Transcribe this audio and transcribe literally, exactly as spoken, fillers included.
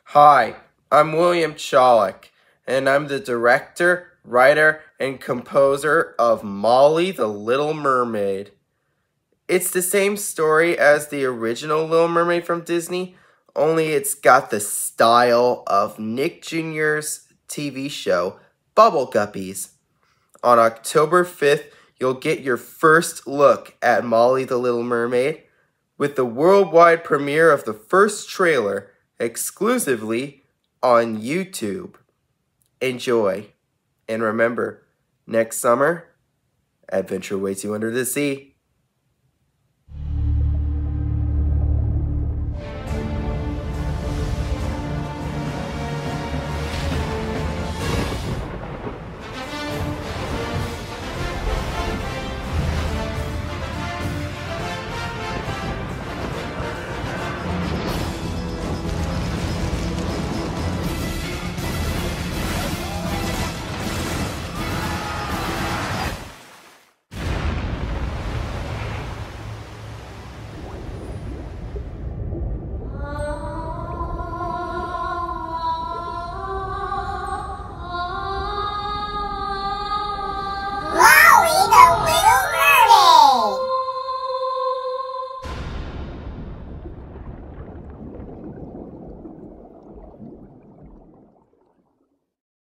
Hi, I'm William Chollick, and I'm the director, writer, and composer of Molly the Little Mermaid. It's the same story as the original Little Mermaid from Disney, only it's got the style of Nick Junior's T V show, Bubble Guppies. On October fifth, you'll get your first look at Molly the Little Mermaid with the worldwide premiere of the first trailer exclusively on YouTube. Enjoy. And remember, next summer, adventure awaits you under the sea.